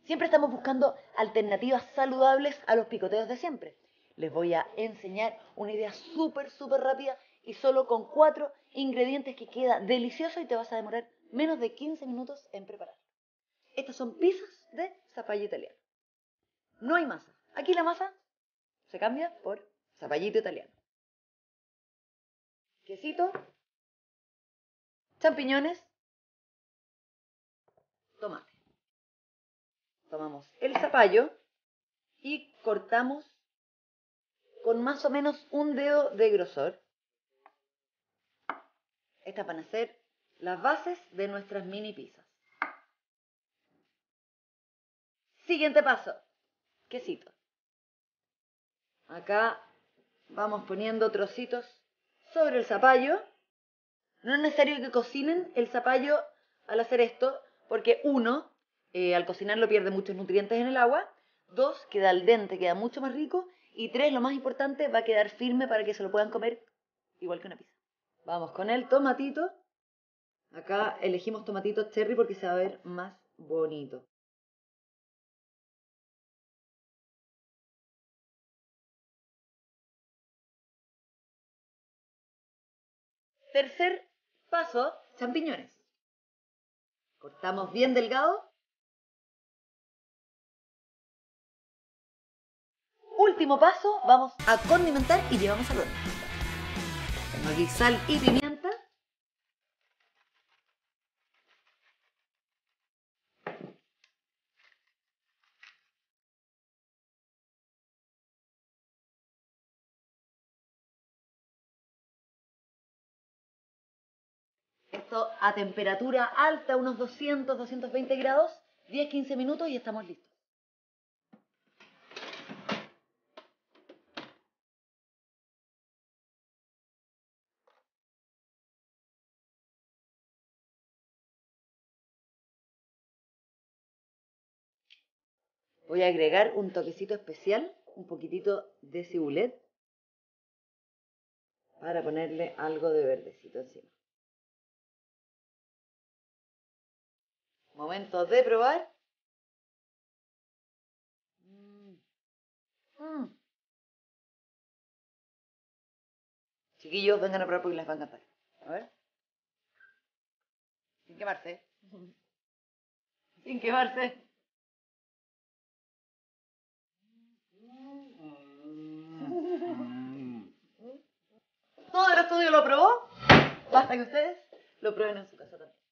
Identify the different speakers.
Speaker 1: Siempre estamos buscando alternativas saludables a los picoteos de siempre. Les voy a enseñar una idea súper rápida y solo con 4 ingredientes que queda delicioso y te vas a demorar menos de 15 minutos en prepararlo. Estas son pizzas de zapallo italiano. No hay masa. Aquí la masa se cambia por zapallito italiano. Quesito, champiñones, tomate. Tomamos el zapallo y cortamos con más o menos un dedo de grosor. Estas van a ser las bases de nuestras mini pizzas. Siguiente paso, quesito. Acá vamos poniendo trocitos sobre el zapallo. No es necesario que cocinen el zapallo al hacer esto, porque uno, al cocinarlo pierde muchos nutrientes en el agua. 2, queda al dente, queda mucho más rico. Y 3, lo más importante, va a quedar firme para que se lo puedan comer igual que una pizza. Vamos con el tomatito. Acá elegimos tomatitos cherry porque se va a ver más bonito. Tercer paso, champiñones. Cortamos bien delgado. Último paso, vamos a condimentar y llevamos al horno. Tengo aquí sal y pimienta. Esto a temperatura alta, unos 200, 220 grados, 10-15 minutos y estamos listos. Voy a agregar un toquecito especial, un poquitito de cibulet, para ponerle algo de verdecito encima. Momento de probar. Chiquillos, vengan a probar porque les va a encantar. A ver. Sin quemarse. Sin quemarse. Todo el estudio lo probó. Basta que ustedes lo prueben en su casa también.